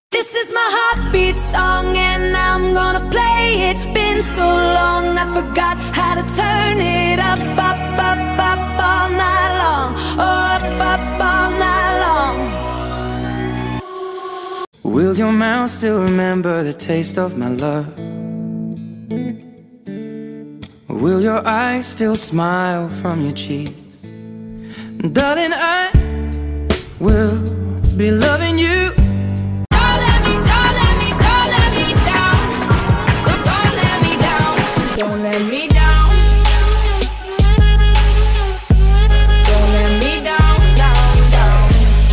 This is my heartbeat song and I'm gonna play it. Been so long I forgot how to turn it up, up, up, up all night long. Oh, up all night long. Will your mouth still remember the taste of my love? Will your eyes still smile from your cheeks? Darling, I will be loving you. Don't let me down. Don't let me down. Don't let me down. Don't let me down, down, down.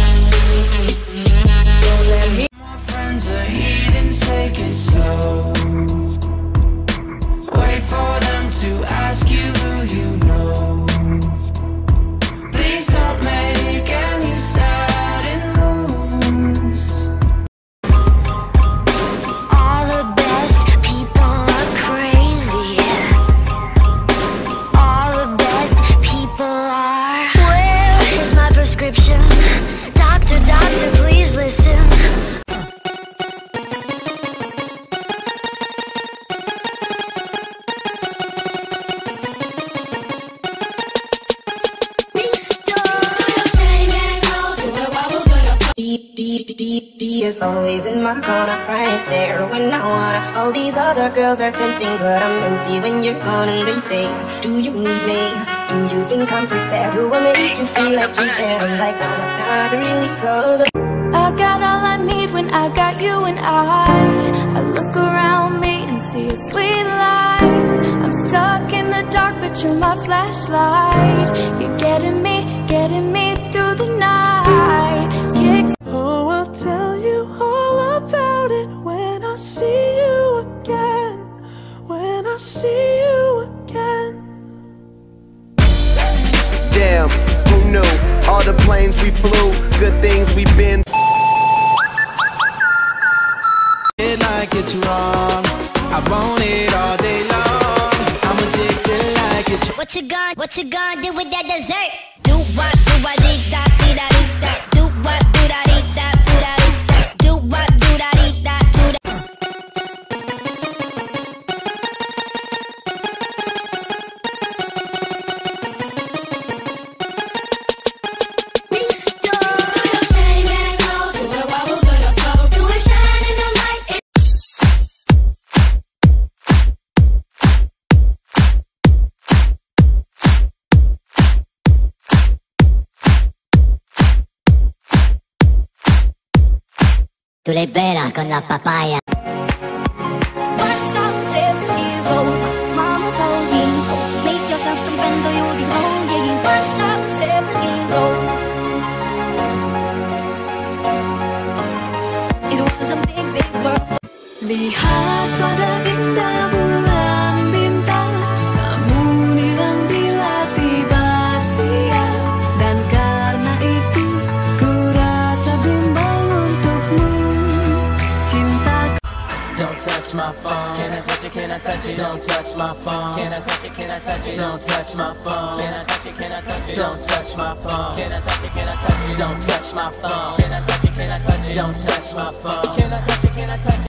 Don't let me. My friends are heathens, take it slow. Wait for them to ask you who you know. Please don't make any sudden moves. All the best people are crazy. All the best people are. Where is my prescription? Doctor, doctor, please listen. D is always in my corner, right there when I wanna. All these other girls are tempting, but I'm empty when you're gone. And they say, do you need me? Do you think I'm pretend? Do I make you feel like you did? I'm like, no, not really, cause I got all I need when I got you and I look around me and see a sweet life. I'm stuck in the dark, but you're my flashlight. You're getting me through the night. Oh, I'll tell you all about it when I see you again. When I see you again. Damn, who knew? All the planes we flew, good things we've been. Like it's wrong, I want it all day long. I'm addicted like it's. What you gonna do with that dessert? Do what dee da dee da dee da. Do what do da dee da do da dee da. Do what do da dee da do da. Tú le peras con la papaya. Once I was 7 years old, Mama told me, make yourself some friends or you'll be lonely. Once I was 7 years old, it was a big, big world. Lihat pada indah bulan bintang, kamu hilang bila tiba siang. Dan karena itu, ku rasa bimbang untukmu. Don't touch my phone. Can I touch it? Can I touch it? Don't touch my phone. Can I touch it? Can I touch it? Don't touch my phone. Can I touch it? Can I touch it? Don't touch my phone. Can I touch it? Can I touch it? Don't touch my phone. Can I touch it? Can I touch it? Don't touch my phone. Can I touch it? Can I touch it?